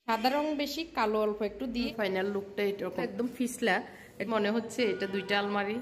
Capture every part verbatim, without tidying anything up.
সাদা রং বেশি, কালো অল্প একটু দিয়ে ফাইনাল লুকটা এটা একদম ফিসলা মনে হচ্ছে। এটা দুইটা আলমারি।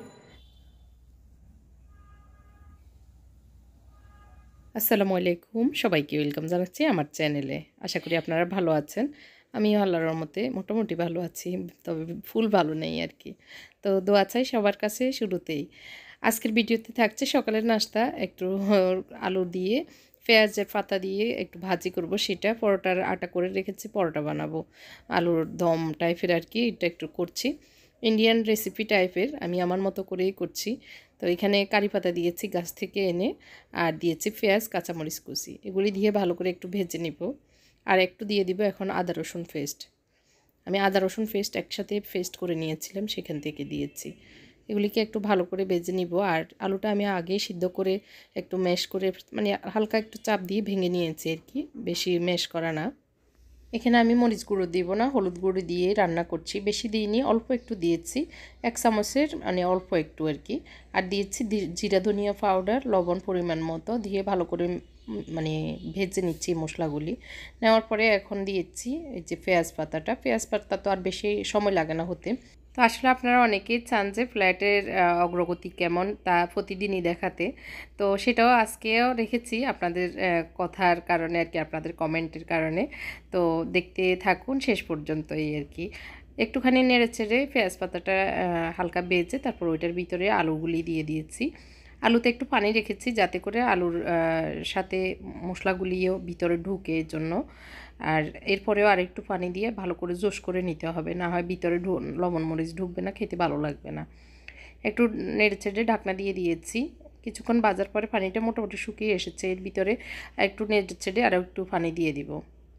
আসসালামু আলাইকুম, সবাইকে ওয়েলকাম জানাচ্ছি আমার চ্যানেলে। আশা করি আপনারা ভালো আছেন। আমি আল্লাহর রহমতে মোটামুটি ভালো আছি, তবে ফুল ভালো নেই আর কি। তো দোয়া চাই সবার কাছে। শুরুতেই আজকের ভিডিওতে থাকছে সকালের নাস্তা, একটু আলু দিয়ে পেঁয়াজের পাতা দিয়ে একটু ভাজি করব, সেটা পরোটার আটা করে রেখেছি, পরোটা বানাবো আলুর দম টাইপের আর কি। এটা একটু করছি ইন্ডিয়ান রেসিপি টাইপের, আমি আমার মতো করেই করছি। তো এখানে কারি পাতা দিয়েছি গাছ থেকে এনে, আর দিয়েছি পেঁয়াজ কাঁচামরিচ কুচি, এগুলি দিয়ে ভালো করে একটু ভেজে নিব। আর একটু দিয়ে দিব এখন আদা রসুন পেস্ট। আমি আদা রসুন পেস্ট একসাথে পেস্ট করে নিয়েছিলাম, সেখান থেকে দিয়েছি। এগুলিকে একটু ভালো করে ভেজে নিব। আর আলুটা আমি আগেই সিদ্ধ করে একটু ম্যাশ করে, মানে হালকা একটু চাপ দিয়ে ভেঙে নিয়েছি আর কি, বেশি ম্যাশ করা না। এখানে আমি মরিচ গুঁড়ো দিব না, হলুদ গুঁড়ো দিয়ে রান্না করছি। বেশি দিইনি, অল্প একটু দিয়েছি, এক চামচের মানে অল্প একটু আর কি। আর দিয়েছি জিরা ধনিয়া পাউডার, লবণ পরিমাণ মতো দিয়ে ভালো করে মানে ভেজে নিচ্ছি মশলাগুলি। নেওয়ার পরে এখন দিয়েছি এই যে পেঁয়াজ পাতাটা। পেঁয়াজ পাতা তো আর বেশি সময় লাগে না হতে। তো আসলে আপনারা অনেকেই চান যে ফ্ল্যাটের অগ্রগতি কেমন তা প্রতিদিনই দেখাতে। তো সেটাও আজকেও রেখেছি আপনাদের কথার কারণে আর কি, আপনাদের কমেন্টের কারণে। তো দেখতে থাকুন শেষ পর্যন্ত এই আর কি। একটুখানি নেড়ে চেড়ে পেঁয়াজ পাতাটা হালকা বেজে তারপর ওইটার ভিতরে আলুগুলি দিয়ে দিয়েছি। আলুতে একটু পানি রেখেছি যাতে করে আলুর সাথে মশলাগুলিও ভিতরে ঢুকে, এর জন্য। আর এরপরেও আর একটু পানি দিয়ে ভালো করে জোশ করে নিতে হবে, না হয় ভিতরে লবণ মরিচ ঢুকবে না, খেতে ভালো লাগবে না। একটু নেড়ে চেড়ে ঢাকনা দিয়ে দিয়েছি। কিছুক্ষণ বাজার পরে পানিটা মোটামুটি শুকিয়ে এসেছে, এর ভিতরে একটু নেড়ে চেড়ে আর একটু পানি দিয়ে দিব।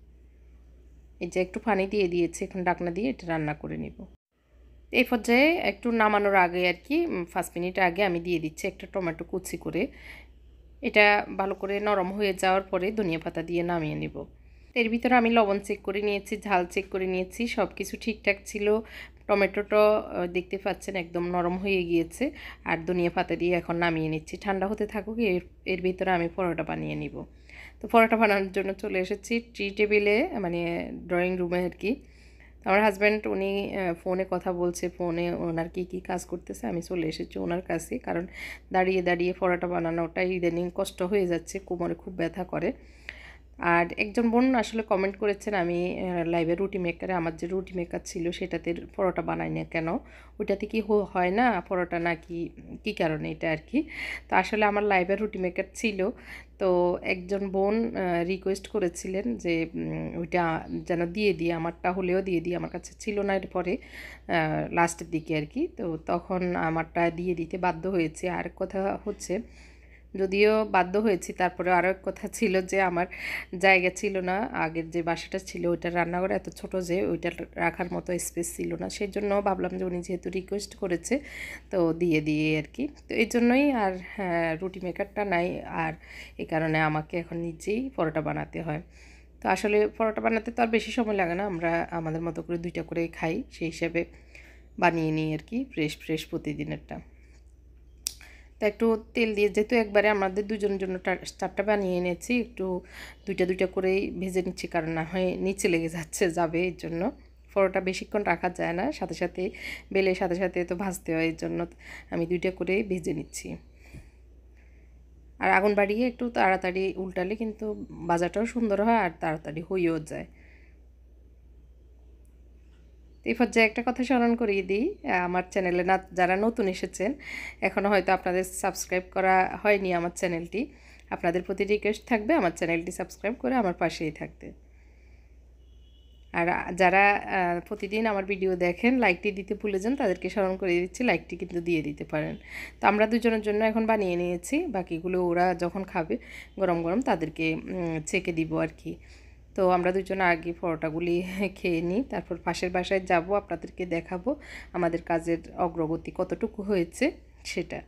এই যে একটু পানি দিয়ে দিয়েছি, এখন ঢাকনা দিয়ে এটা রান্না করে নিব। এই পর্যায়ে একটু নামানোর আগে আর কি, পাঁচ মিনিট আগে আমি দিয়ে দিচ্ছি একটা টমেটো কুচি করে। এটা ভালো করে নরম হয়ে যাওয়ার পরে ধনিয়া পাতা দিয়ে নামিয়ে নেব। এর ভিতরে আমি লবণ চেক করে নিয়েছি, ঝাল চেক করে নিয়েছি, সব কিছু ঠিকঠাক ছিল। টমেটোটা দেখতে পাচ্ছেন একদম নরম হয়ে গিয়েছে। আর ধনিয়া পাতা দিয়ে এখন নামিয়ে নিচ্ছি। ঠান্ডা হতে থাকুক, এর এর ভিতরে আমি পরোটা বানিয়ে নিব। তো পরোটা বানানোর জন্য চলে এসেছি টি টেবিলে, মানে ড্রয়িং রুমে আর কি। আমার হাজব্যান্ড উনি ফোনে কথা বলছে, ফোনে ওনার কী কী কাজ করতেছে, আমি চলে এসেছি ওনার কাছে। কারণ দাঁড়িয়ে দাঁড়িয়ে পরোটা বানানোটা ইদানিং কষ্ট হয়ে যাচ্ছে, কোমরে খুব ব্যথা করে। আর একজন বোন আসলে কমেন্ট করেছেন আমি লাইভে রুটি মেকারে, আমার যে রুটি মেকার ছিল সেটাতে পরোটা বানাই না কেন, ওইটাতে কি হয় না পরোটা, নাকি কী কারণে এটা আর কি। তো আসলে আমার লাইভে রুটি মেকার ছিল, তো একজন বোন রিকোয়েস্ট করেছিলেন যে ওইটা যেন দিয়ে দিই, আমারটা হলেও দিয়ে দিই। আমার কাছে ছিল না, এরপরে লাস্টের দিকে আর কি, তো তখন আমারটা দিয়ে দিতে বাধ্য হয়েছি। আর কথা হচ্ছে, যদিও বাধ্য হয়েছি, তারপরে আরও এক কথা ছিল যে আমার জায়গা ছিল না, আগের যে বাসাটা ছিল ওইটার রান্নাঘর এত ছোট যে ওইটা রাখার মতো স্পেস ছিল না। সেই জন্য ভাবলাম যে উনি যেহেতু রিকোয়েস্ট করেছে তো দিয়ে দিয়ে আর কি। তো এই জন্যই আর হ্যাঁ, রুটি মেকারটা নাই, আর এই কারণে আমাকে এখন নিজেই পরোটা বানাতে হয়। তো আসলে পরোটা বানাতে তো আর বেশি সময় লাগে না, আমরা আমাদের মতো করে দুইটা করে খাই, সেই হিসাবে বানিয়ে নিই আর কি, ফ্রেশ ফ্রেশ প্রতিদিনেরটা। তা একটু তেল দিয়ে, যেহেতু একবারে আমাদের দুজনের জন্য চারটা বানিয়ে এনেছি, একটু দুইটা দুইটা করেই ভেজে নিচ্ছি, কারণ না হয় নিচে লেগে যাচ্ছে যাবে, এর জন্য। পরোটা বেশিক্ষণ রাখা যায় না, সাথে সাথে বেলে সাথে সাথে তো ভাজতে হয়, এর জন্য আমি দুইটা করে ভেজে নিচ্ছি। আর আগুন বাড়িয়ে একটু তাড়াতাড়ি উল্টালে কিন্তু ভাজাটাও সুন্দর হয় আর তাড়াতাড়ি হয়েও যায়। এই পর্যায়ে একটা কথা স্মরণ করিয়ে দিই, আমার চ্যানেলে না যারা নতুন এসেছেন, এখনও হয়তো আপনাদের সাবস্ক্রাইব করা হয়নি আমার চ্যানেলটি, আপনাদের প্রতি রিকোয়েস্ট থাকবে আমার চ্যানেলটি সাবস্ক্রাইব করে আমার পাশেই থাকতে। আর যারা প্রতিদিন আমার ভিডিও দেখেন, লাইকটি দিতে ভুলে যান, তাদেরকে স্মরণ করে দিচ্ছি, লাইকটি কিন্তু দিয়ে দিতে পারেন। তো আমরা দুজনের জন্য এখন বানিয়ে নিয়েছি, বাকিগুলো ওরা যখন খাবে গরম গরম তাদেরকে ছেঁকে দিব আর কি। তো আমরা দুজন আগে পরোটাগুলি খেয়ে নিই, তারপর পাশের বাসায় যাব, আপনাদেরকে দেখাবো আমাদের কাজের অগ্রগতি কতটুকু হয়েছে সেটা।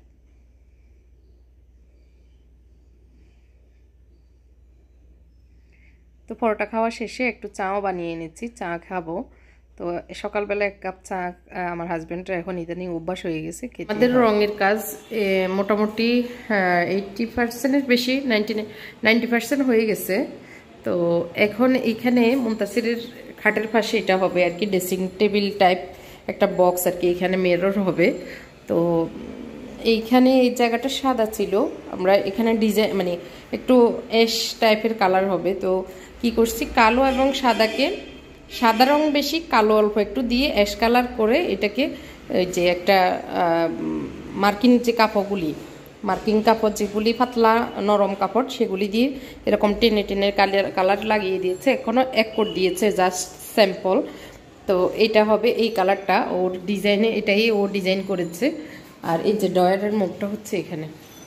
তো পরোটা খাওয়া শেষে একটু চাও বানিয়ে এনেছি, চা খাবো। তো সকালবেলা এক কাপ চা আমার হাজব্যান্ডের এখন ইদানিং অভ্যাস হয়ে গেছে। আমাদের রঙের কাজ মোটামুটি এইটটি পার্সেন্টের বেশি, নাইনটি নাইনটি পার্সেন্ট হয়ে গেছে। তো এখন এইখানে মুনতাসিরের খাটের পাশে এটা হবে আর কি ড্রেসিং টেবিল টাইপ একটা বক্স আর কি, এখানে মিরর হবে। তো এইখানে এই জায়গাটা সাদা ছিল, আমরা এখানে ডিজাইন মানে একটু অ্যাশ টাইপের কালার হবে। তো কি করছি, কালো এবং সাদাকে, সাদা রং বেশি কালো অল্প একটু দিয়ে অ্যাশ কালার করে এটাকে যে একটা মার্কিং যে কাপড়গুলি, মার্কিং কাপড় যেগুলি পাতলা নরম কাপড় সেগুলি দিয়ে এরকম টেনে টেনে কালার কালার লাগিয়ে দিয়েছে। এখনও এক কোট দিয়েছে জাস্ট স্যাম্পল। তো এটা হবে এই কালারটা, ওর ডিজাইনে এটাই ও ডিজাইন করেছে। আর এই যে ডয়ারের মুখটা হচ্ছে এখানে।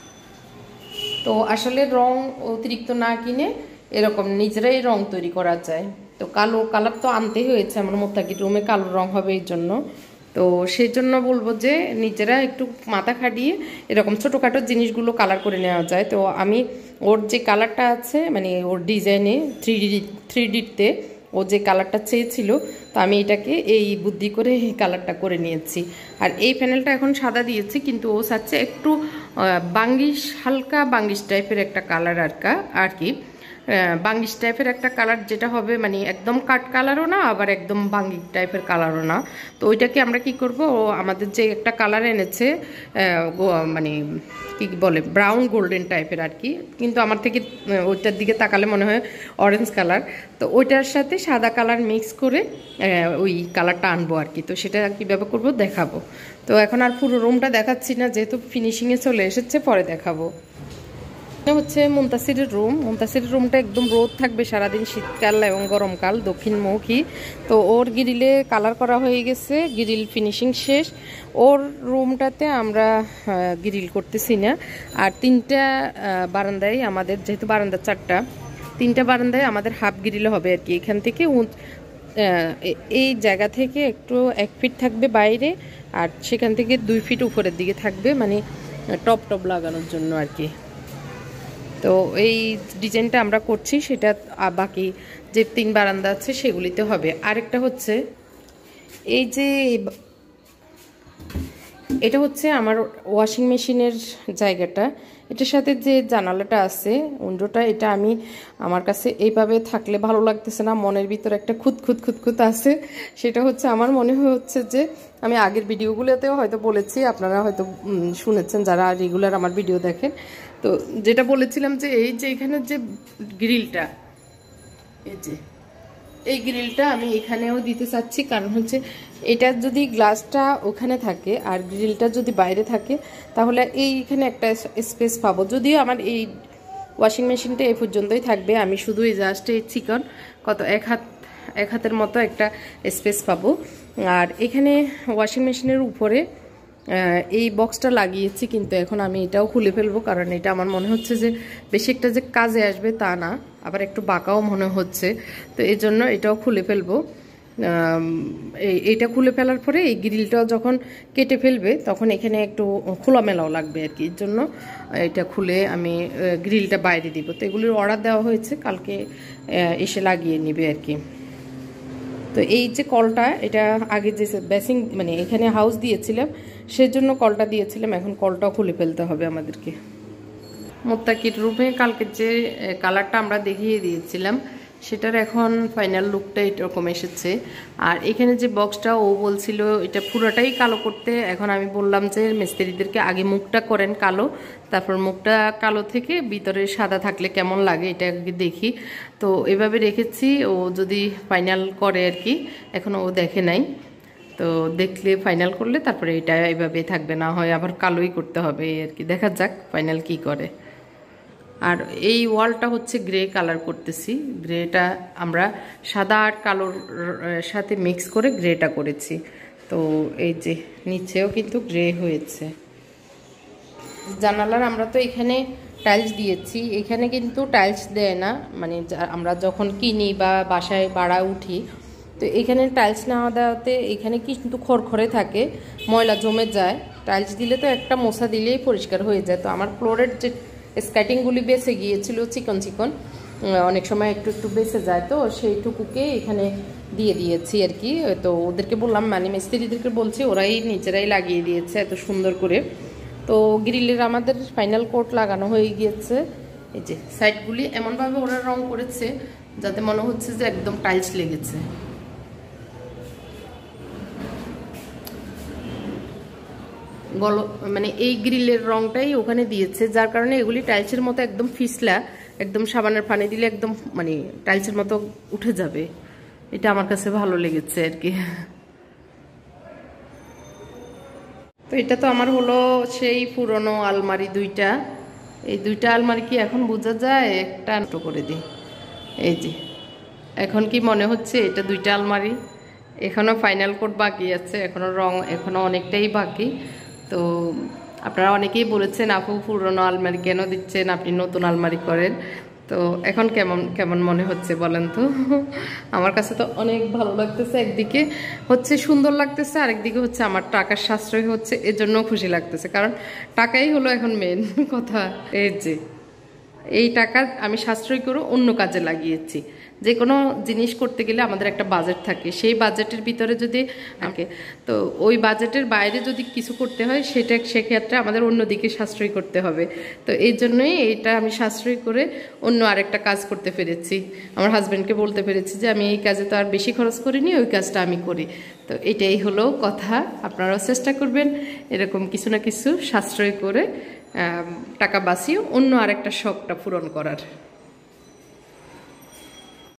তো আসলে রং অতিরিক্ত না কিনে এরকম নিজেরাই রং তৈরি করা যায়। তো কালো কালার তো আনতেই হয়েছে, আমার মোত্তাকির রুমে কালো রং হবে এই জন্য। তো সেই জন্য বলবো যে নিজেরা একটু মাথা খাটিয়ে এরকম ছোটোখাটো জিনিসগুলো কালার করে নেওয়া যায়। তো আমি ওর যে কালারটা আছে মানে ওর ডিজাইনে থ্রি ডি থ্রি ডিতে ও যে কালারটা চেয়েছিল, তো আমি এটাকে এই বুদ্ধি করে এই কালারটা করে নিয়েছি। আর এই প্যানেলটা এখন সাদা দিয়েছি, কিন্তু ও চাচ্ছে একটু বাঙ্গিশ, হালকা বাঙ্গিশ টাইপের একটা কালার আর কা আর কি বাঙ্গিশ টাইপের একটা কালার, যেটা হবে মানে একদম কাট কালারও না আবার একদম বাঙ্গি টাইপের কালারও না। তো ওইটাকে আমরা কি করব, ও আমাদের যে একটা কালার এনেছে মানে কি বলে ব্রাউন গোল্ডেন টাইপের আর কি, কিন্তু আমার থেকে ওইটার দিকে তাকালে মনে হয় অরেঞ্জ কালার। তো ওইটার সাথে সাদা কালার মিক্স করে ওই কালারটা আনবো আর কি। তো সেটা কীভাবে করব দেখাবো। তো এখন আর পুরো রুমটা দেখাচ্ছি না, যেহেতু ফিনিশিংয়ে চলে এসেছে, পরে দেখাবো। হচ্ছে মুনতাসিরের রুম। মুনতাসিরের রুমটা একদম রোদ থাকবে সারাদিন, শীতকাল এবং গরমকাল, দক্ষিণমুখী। তো ওর গ্রিলে কালার করা হয়ে গেছে, গ্রিল ফিনিশিং শেষ। ওর রুমটাতে আমরা গ্রিল করতেছি না। আর তিনটা বারান্দায় আমাদের, যেহেতু বারান্দা চারটা, তিনটা বারান্দায় আমাদের হাফ গ্রিল হবে আর কি। এখান থেকে এই জায়গা থেকে একটু এক ফিট থাকবে বাইরে, আর সেখান থেকে দুই ফিট উপরের দিকে থাকবে, মানে টপ টপ লাগানোর জন্য আর কি। তো এই ডিজাইনটা আমরা করছি, সেটা বাকি যে তিন বারান্দা আছে সেগুলিতে হবে। আরেকটা হচ্ছে এই যে এটা হচ্ছে আমার ওয়াশিং মেশিনের জায়গাটা, এটার সাথে যে জানালাটা আছে উইন্ডোটা, এটা আমি আমার কাছে এইভাবে থাকলে ভালো লাগতেছে না, মনের ভিতরে একটা খুঁত খুঁত খুঁত খুঁত আছে। সেটা হচ্ছে আমার মনে হচ্ছে যে আমি আগের ভিডিওগুলোতেও হয়তো বলেছি, আপনারা হয়তো শুনেছেন যারা রেগুলার আমার ভিডিও দেখেন। তো যেটা বলেছিলাম যে এই যে এখানে যে গ্রিলটা, এই যে এই গ্রিলটা আমি এখানেও দিতে চাচ্ছি, কারণ হচ্ছে এটা যদি গ্লাসটা ওখানে থাকে আর গ্রিলটা যদি বাইরে থাকে, তাহলে এইখানে একটা স্পেস পাবো। যদিও আমার এই ওয়াশিং মেশিনটা এই পর্যন্তই থাকবে, আমি শুধু এই জাস্ট এই চিকন কত এক হাত এক হাতের মতো একটা স্পেস পাবো। আর এখানে ওয়াশিং মেশিনের উপরে এই বক্সটা লাগিয়েছি, কিন্তু এখন আমি এটাও খুলে ফেলবো, কারণ এটা আমার মনে হচ্ছে যে বেশি একটা যে কাজে আসবে তা না, আবার একটু বাঁকাও মনে হচ্ছে। তো এই জন্য এটাও খুলে ফেলবো। এইটা খুলে ফেলার পরে এই গ্রিলটাও যখন কেটে ফেলবে তখন এখানে একটু খোলামেলাও লাগবে আর কি, এর জন্য এটা খুলে আমি গ্রিলটা বাইরে দিব। তো এগুলির অর্ডার দেওয়া হয়েছে, কালকে এসে লাগিয়ে নেবে আর কি। তো এই যে কলটা, এটা আগে যে বেসিং মানে এখানে হাউস দিয়েছিলাম সেজন্য কলটা দিয়েছিলাম, এখন কলটাও খুলে ফেলতে হবে আমাদেরকে। মোত্তাকির রুমে কালকে যে কালারটা আমরা দেখিয়ে দিয়েছিলাম সেটার এখন ফাইনাল লুকটা এরকম এসেছে। আর এখানে যে বক্সটা ও বলছিল এটা পুরোটাই কালো করতে, এখন আমি বললাম যে মিস্ত্রিদেরকে আগে মুখটা করেন কালো, তারপর মুখটা কালো থেকে ভিতরে সাদা থাকলে কেমন লাগে এটা দেখি। তো এভাবে রেখেছি, ও যদি ফাইনাল করে আর কি, এখনও ও দেখে নাই। তো দেখলে ফাইনাল করলে তারপরে এটা এভাবে থাকবে, না হয় আবার কালোই করতে হবে আর কি। দেখা যাক ফাইনাল কি করে। আর এই ওয়ালটা হচ্ছে গ্রে কালার করতেছি, গ্রেটা আমরা সাদা আর কালোর সাথে মিক্স করে গ্রেটা করেছি। তো এই যে নিচেও কিন্তু গ্রে হয়েছে। জানালার আমরা তো এখানে টাইলস দিয়েছি, এখানে কিন্তু টাইলস দেয় না, মানে আমরা যখন কিনি বা বাসায় ভাড়া উঠি, তো এখানে টাইলস না দেওয়াতে এখানে কিন্তু খড়খড়ে থাকে, ময়লা জমে যায়। টাইলস দিলে তো একটা মশা দিলেই পরিষ্কার হয়ে যায়। তো আমার ফ্লোরের যে স্ক্যাটিংগুলি বেঁচে গিয়েছিল চিকন চিকন, অনেক সময় একটু একটু বেঁচে যায়, তো সেইটুকুকে এখানে দিয়ে দিয়েছি আর কি। তো ওদেরকে বললাম, মানে মিস্ত্রিদেরকে বলছি, ওরাই নিজেরাই লাগিয়ে দিয়েছে এত সুন্দর করে। তো গ্রিলের আমাদের ফাইনাল কোট লাগানো হয়ে গিয়েছে। এই যে সাইডগুলি এমনভাবে ওরা রং করেছে যাতে মনে হচ্ছে যে একদম টাইলস লেগেছে। গল মানে এই গ্রিলের রংটাই ওখানে দিয়েছে, যার কারণে এগুলি টাইলসের মতো একদম ফিসলা, একদম সাবানের পানি দিলে একদম মানে টাইলসের মতো উঠে যাবে। এটা আমার কাছে ভালো লেগেছে আর কি। তো এটা তো আমার হলো সেই পুরনো আলমারি দুইটা, এই দুইটা আলমারি কি এখন বোঝা যায়? একটা ছোট করে দিই। এই যে এখন কি মনে হচ্ছে এটা দুইটা আলমারি? এখনো ফাইনাল কোট বাকি আছে, এখনো রং এখনো অনেকটাই বাকি। তো আপনারা অনেকেই বলেছেন আপু পুরনো আলমারি কেন দিচ্ছেন, আপনি নতুন আলমারি করেন। তো এখন কেমন কেমন মনে হচ্ছে বলেন তো? আমার কাছে তো অনেক ভালো লাগতেছে, একদিকে হচ্ছে সুন্দর লাগতেছে, আরেকদিকে হচ্ছে আমার টাকার সাশ্রয় হচ্ছে, এজন্য খুশি লাগতেছে, কারণ টাকাই হলো এখন মেন কথা। এই যে এই টাকা আমি সাশ্রয় করে অন্য কাজে লাগিয়েছি। যে কোনো জিনিস করতে গেলে আমাদের একটা বাজেট থাকে, সেই বাজেটের ভিতরে যদি থাকে, তো ওই বাজেটের বাইরে যদি কিছু করতে হয় সেটা সেক্ষেত্রে আমাদের অন্যদিকে সাশ্রয় করতে হবে। তো এই জন্যই এইটা আমি সাশ্রয় করে অন্য আরেকটা কাজ করতে পেরেছি। আমার হাজব্যান্ডকে বলতে পেরেছি যে আমি এই কাজে তো আর বেশি খরচ করিনি, ওই কাজটা আমি করি। তো এটাই হলো কথা। আপনারাও চেষ্টা করবেন এরকম কিছু না কিছু সাশ্রয় করে টাকা বাঁচিয়ে অন্য আরেকটা শখটা পূরণ করার।